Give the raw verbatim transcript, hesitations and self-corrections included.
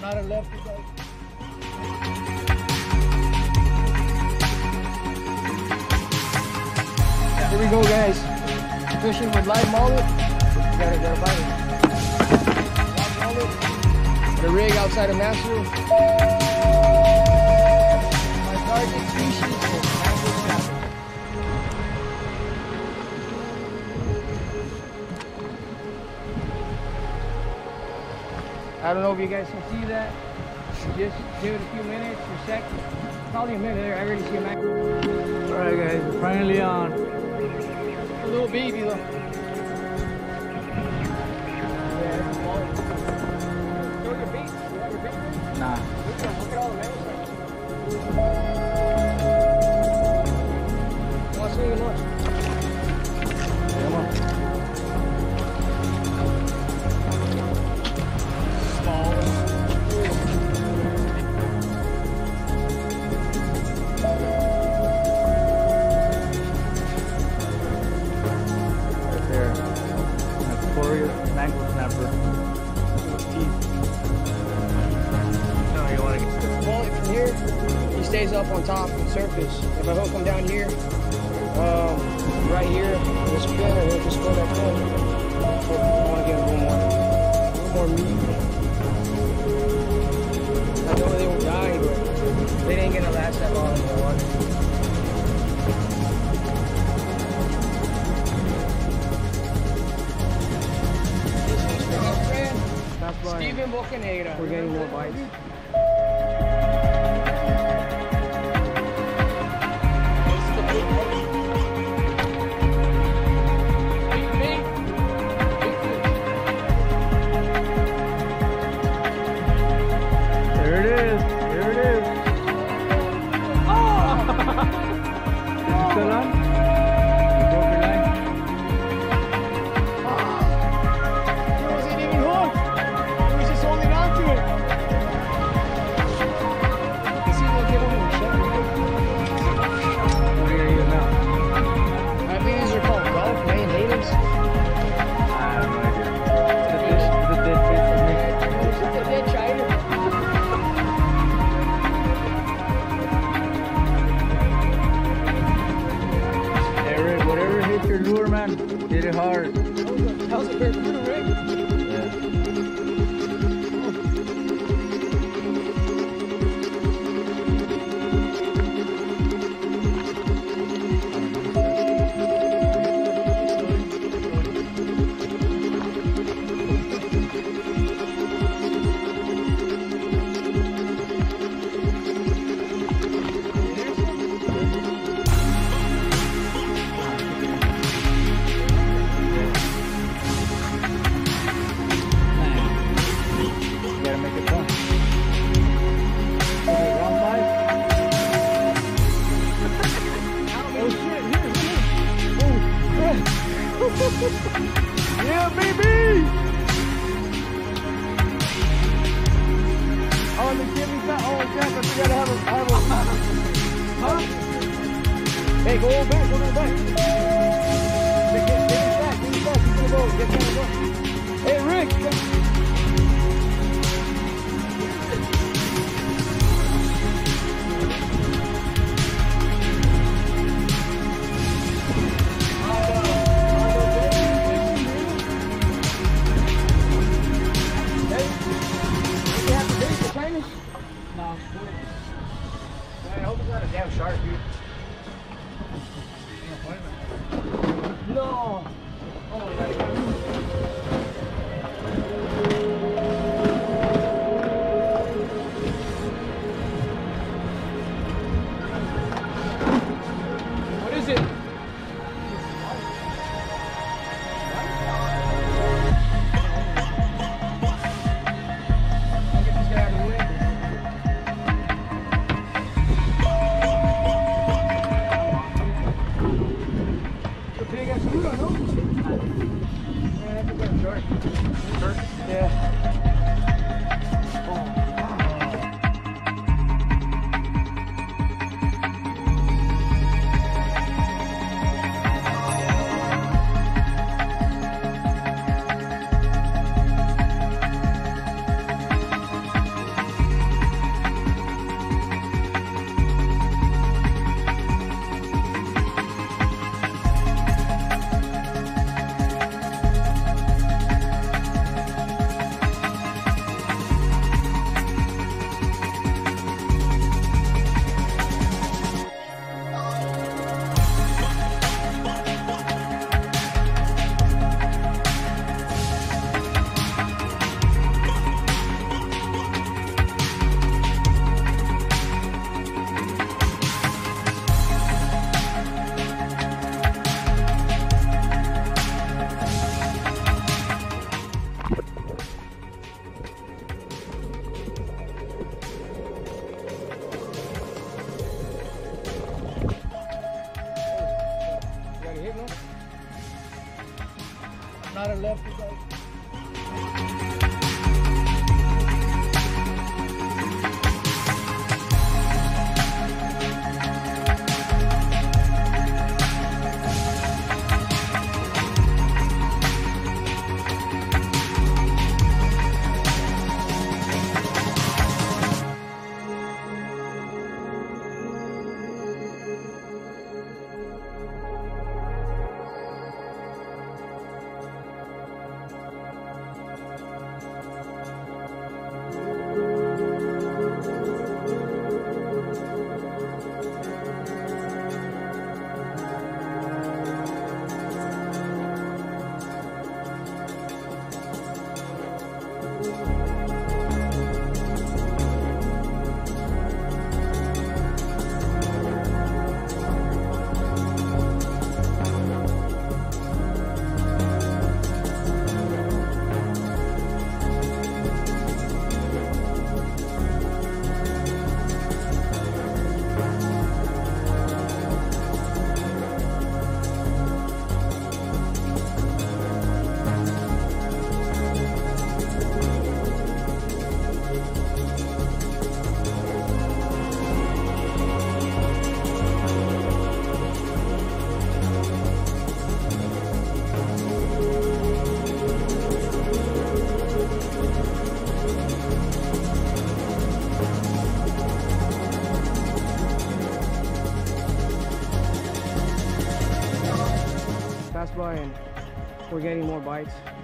Not a lefty bite. Here we go, guys. Fishing with live mullet. Gotta, gotta bite it. Live mullet. The rig outside of Mansfield. My target species is Mangrove snapper. I don't know if you guys can see that. Just give it a few minutes or sec. Probably a minute there. I already see a Mangrove. Alright guys, we're finally on. A little baby though. Yeah, throw your bait. You have your bait? Nah. Look at all the mangroves. Want to swing him up? Come on. Small. Right there. Notorious mangrove snapper. Teeth. No, you want to get The mullet from here, he stays up on top and surface. If I hook him down here, um, right here, this spinner, he'll just go that way. I want to get a little more, a little more meat. I know they will die, but they ain't gonna last that long in the water. Steven Bocanegra. We're getting more bites. There it is. There it is. Oh! Still on? You broke your line? He wasn't even hooked. He was just holding on to it. Let's see if we'll get him in the shot. What are you gonna use now? I think these are called Gulf Main Natives. I have no idea. It's a fish. It's a dead fish for me. It's just a dead China. Eric, whatever hit your lure, man, hit it hard. How's it fair for the rig? Yeah. Yeah, baby! Oh, the Jimmy's not all Jeff, but you gotta have a, have a, huh? Hey, go back, go to the back. Get, get, get his back, get his back, he's gonna go, get gonna go. Hey, Rick! I hope it's not a damn shark, dude. No! Oh my God. What is it? I'll get this guy out of the way. Big ass, no? turn left. Okay. Pass by and we're getting more bites.